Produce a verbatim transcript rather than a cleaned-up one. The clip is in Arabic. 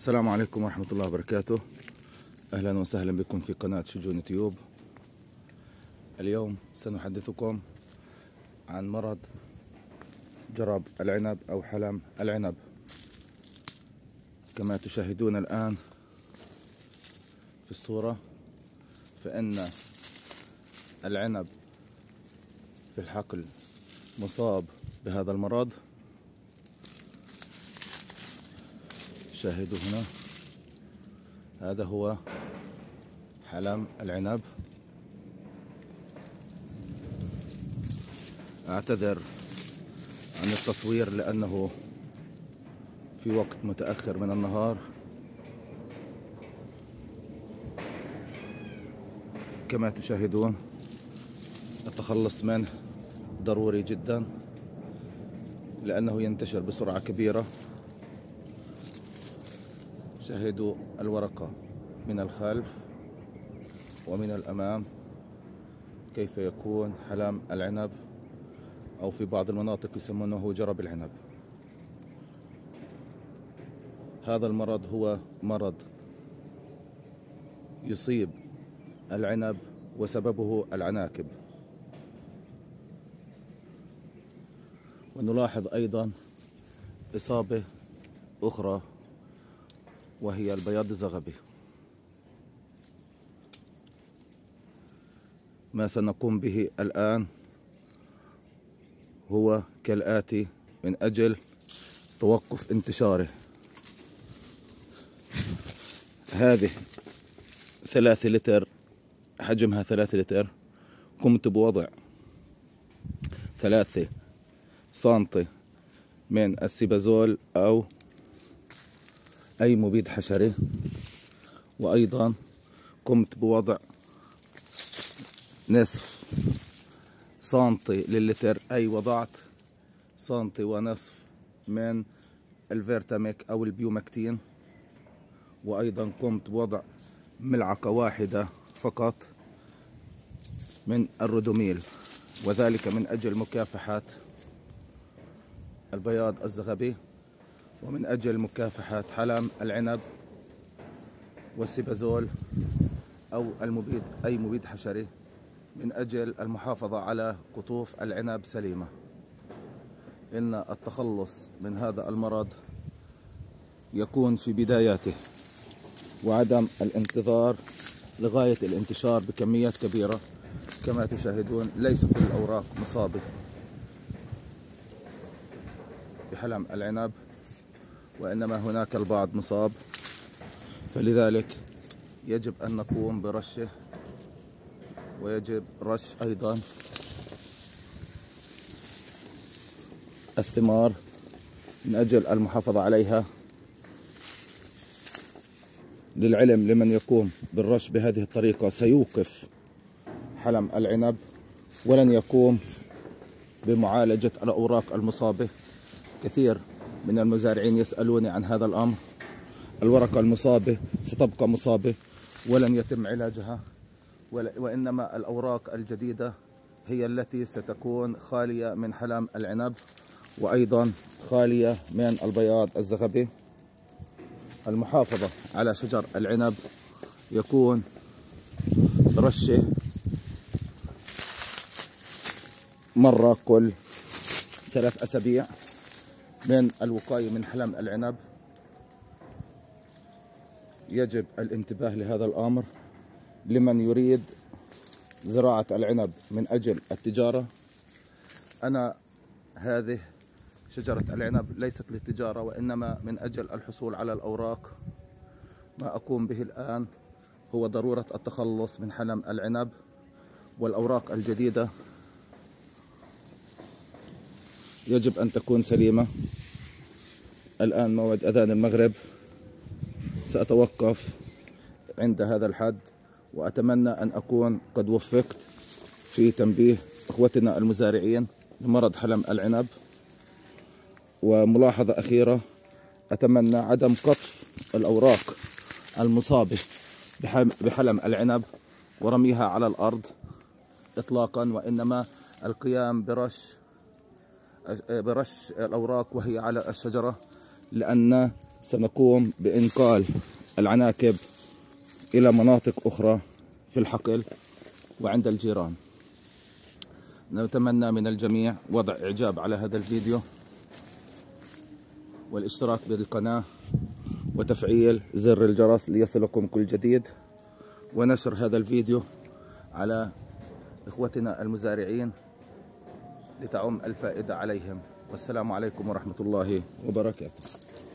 السلام عليكم ورحمة الله وبركاته. أهلا وسهلا بكم في قناة شجون تيوب. اليوم سنحدثكم عن مرض جرب العنب أو حلم العنب. كما تشاهدون الآن في الصورة، فإن العنب في الحقل مصاب بهذا المرض. شاهدوا هنا، هذا هو حلم العنب. أعتذر عن التصوير لأنه في وقت متأخر من النهار. كما تشاهدون التخلص منه ضروري جدا لأنه ينتشر بسرعة كبيرة. شاهدوا الورقة من الخلف ومن الأمام كيف يكون حلم العنب، أو في بعض المناطق يسمونه جرب العنب. هذا المرض هو مرض يصيب العنب وسببه العناكب. ونلاحظ أيضا إصابة أخرى وهي البياض الزغبي. ما سنقوم به الآن هو كالآتي من أجل توقف انتشاره. هذه ثلاثة لتر، حجمها ثلاثة لتر. قمت بوضع ثلاثة سنتي من السيبازول أو أي مبيد حشري، وأيضا قمت بوضع نصف سنتي للتر، أي وضعت سنتي ونصف من الفيرتاميك أو البيومكتين. وأيضا قمت بوضع ملعقة واحدة فقط من الرودوميل، وذلك من أجل مكافحة البياض الزغبي ومن أجل مكافحة حلم العنب والسيبازول أو المبيد أي مبيد حشري، من أجل المحافظة على قطوف العنب سليمة. إن التخلص من هذا المرض يكون في بداياته، وعدم الانتظار لغاية الانتشار بكميات كبيرة. كما تشاهدون ليس كل الأوراق مصابة بحلم العنب، وإنما هناك البعض مصاب، فلذلك يجب أن نقوم برشه، ويجب رش أيضا الثمار من أجل المحافظة عليها. للعلم لمن يقوم بالرش بهذه الطريقة سيوقف حلم العنب، ولن يقوم بمعالجة الأوراق المصابة. كثير من المزارعين يسألوني عن هذا الأمر. الورقة المصابة ستبقى مصابة ولن يتم علاجها، وإنما الأوراق الجديدة هي التي ستكون خالية من حلم العنب، وأيضا خالية من البياض الزغبي. المحافظة على شجر العنب يكون رشه مرة كل ثلاث أسابيع من الوقاية من حلم العنب. يجب الانتباه لهذا الأمر لمن يريد زراعة العنب من أجل التجارة. أنا هذه شجرة العنب ليست للتجارة، وإنما من أجل الحصول على الأوراق. ما أقوم به الآن هو ضرورة التخلص من حلم العنب والأوراق الجديدة. يجب أن تكون سليمة. الآن موعد أذان المغرب، سأتوقف عند هذا الحد، وأتمنى أن أكون قد وفقت في تنبيه إخوتنا المزارعين لمرض حلم العنب. وملاحظة أخيرة، أتمنى عدم قطف الأوراق المصابة بحلم العنب ورميها على الأرض إطلاقا، وإنما القيام برش برش الأوراق وهي على الشجرة، لأن سنقوم بإنقال العناكب إلى مناطق أخرى في الحقل وعند الجيران. نتمنى من الجميع وضع إعجاب على هذا الفيديو والاشتراك بالقناة وتفعيل زر الجرس ليصلكم كل جديد، ونشر هذا الفيديو على إخوتنا المزارعين لتعم الفائدة عليهم. والسلام عليكم ورحمة الله وبركاته.